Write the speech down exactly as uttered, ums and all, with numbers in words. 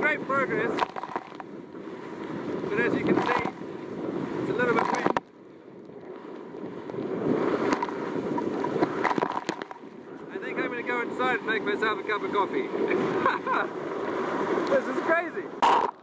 great progress, but as you can see, it's a little bit wet. I think I'm going to go inside and make myself a cup of coffee. This is crazy.